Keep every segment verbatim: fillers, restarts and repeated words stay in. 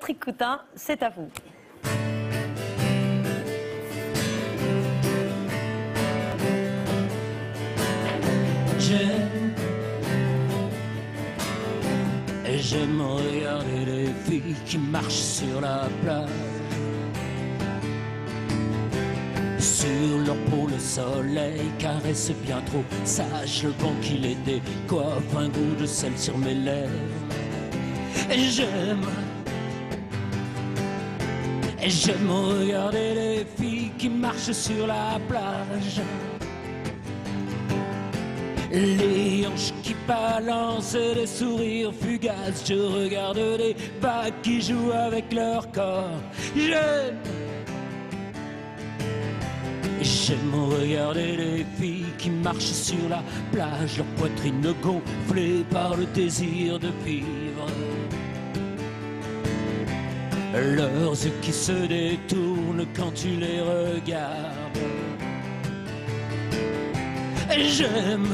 Patrick Coutin, c'est à vous. J'aime, j'aime regarder les filles qui marchent sur la plage. Sur leur peau le soleil caresse bien trop sage le vent qui les décoiffe, un goût de sel sur mes lèvres. Et j'aime, et j'aime regarder les filles qui marchent sur la plage. Les hanches qui balancent et les sourires fugaces. Je regarde les vagues qui jouent avec leur corps. J'aime, j'aime regarder les filles qui marchent sur la plage, leur poitrine gonflée par le désir de vivre. Leurs yeux qui se détournent quand tu les regardes. J'aime,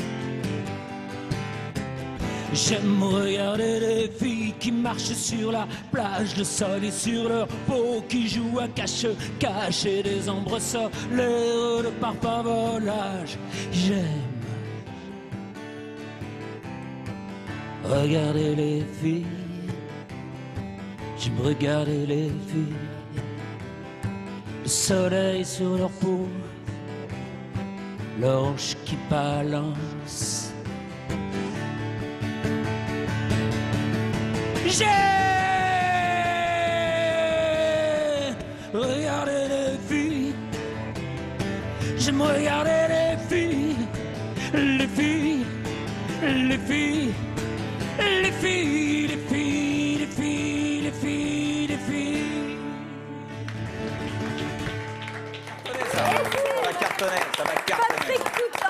j'aime regarder les filles qui marchent sur la plage, le sol est sur leur peau, qui jouent à cache-cache et des ombres solaires de parfum volage. J'aime regarder les filles, j'aime regarder les filles, le soleil sur leur peau, leurs hanches qui balancent. J'aime regarder les filles, j'aime regarder les filles, les filles, les filles, les filles, les filles, les filles, les filles, les filles. Ça va cartonner, ça va cartonner. Patrick Coutin.